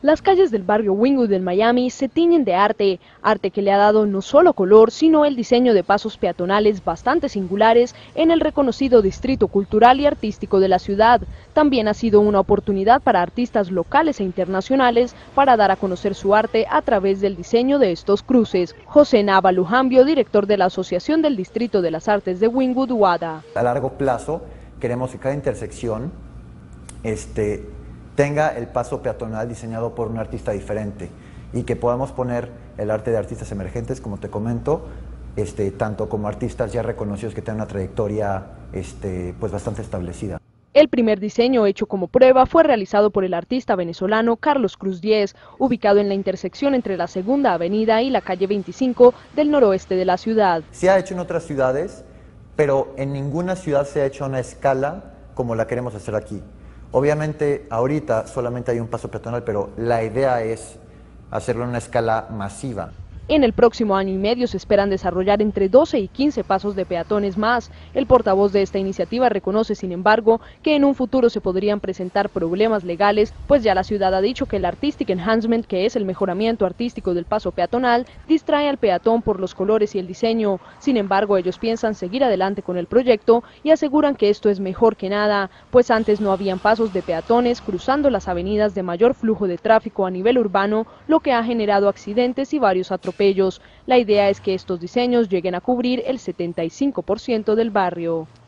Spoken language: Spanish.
Las calles del barrio Wynwood en Miami se tiñen de arte, arte que le ha dado no solo color, sino el diseño de pasos peatonales bastante singulares en el reconocido distrito cultural y artístico de la ciudad. También ha sido una oportunidad para artistas locales e internacionales para dar a conocer su arte a través del diseño de estos cruces. José Nava Lujambio, director de la Asociación del Distrito de las Artes de Wynwood, WADA. A largo plazo queremos que cada intersección tenga el paso peatonal diseñado por un artista diferente y que podamos poner el arte de artistas emergentes, como te comento, tanto como artistas ya reconocidos que tienen una trayectoria pues bastante establecida. El primer diseño hecho como prueba fue realizado por el artista venezolano Carlos Cruz 10, ubicado en la intersección entre la Segunda Avenida y la calle 25 del noroeste de la ciudad. Se ha hecho en otras ciudades, pero en ninguna ciudad se ha hecho a una escala como la queremos hacer aquí. Obviamente ahorita solamente hay un paso peatonal, pero la idea es hacerlo en una escala masiva. En el próximo año y medio se esperan desarrollar entre 12 y 15 pasos de peatones más. El portavoz de esta iniciativa reconoce, sin embargo, que en un futuro se podrían presentar problemas legales, pues ya la ciudad ha dicho que el Artistic Enhancement, que es el mejoramiento artístico del paso peatonal, distrae al peatón por los colores y el diseño. Sin embargo, ellos piensan seguir adelante con el proyecto y aseguran que esto es mejor que nada, pues antes no habían pasos de peatones cruzando las avenidas de mayor flujo de tráfico a nivel urbano, lo que ha generado accidentes y varios atropellos. La idea es que estos diseños lleguen a cubrir el 75% del barrio.